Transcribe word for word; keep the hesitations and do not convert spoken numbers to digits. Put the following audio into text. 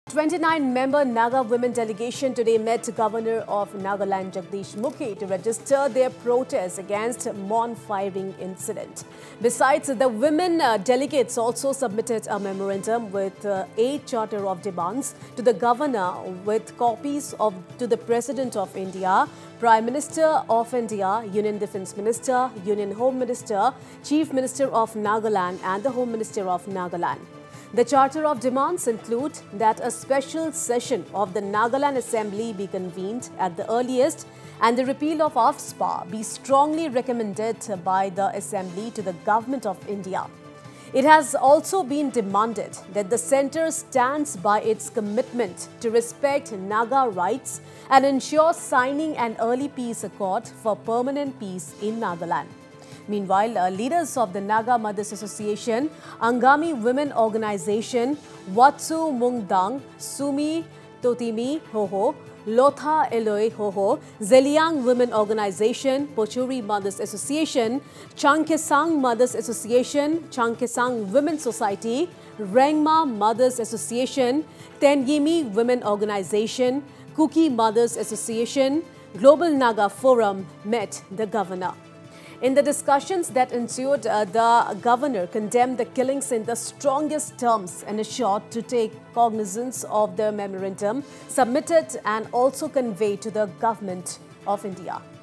twenty-nine member Naga women delegation today met Governor of Nagaland Jagdish Mukhi to register their protest against Mon firing incident. Besides, the women uh, delegates also submitted a memorandum with uh, eight charter of demands to the governor with copies of to the President of India, Prime Minister of India, Union Defence Minister, Union Home Minister, Chief Minister of Nagaland and the Home Minister of Nagaland. The Charter of Demands include that a special session of the Nagaland Assembly be convened at the earliest and the repeal of AFSPA be strongly recommended by the Assembly to the Government of India. It has also been demanded that the centre stands by its commitment to respect Naga rights and ensure signing an early peace accord for permanent peace in Nagaland. Meanwhile, uh, leaders of the Naga Mothers Association, Angami Women Organization, Watsu Mungdang, Sumi Totimi Hoho, Lotha Eloi Hoho, Zeliang Women Organization, Pochuri Mothers Association, Chankesang Mothers Association, Chankesang Women Society, Rengma Mothers Association, Tenyimi Women Organization, Kuki Mothers Association, Global Naga Forum met the governor. In the discussions that ensued, uh, the governor condemned the killings in the strongest terms and assured to take cognizance of the memorandum submitted and also conveyed to the government of India.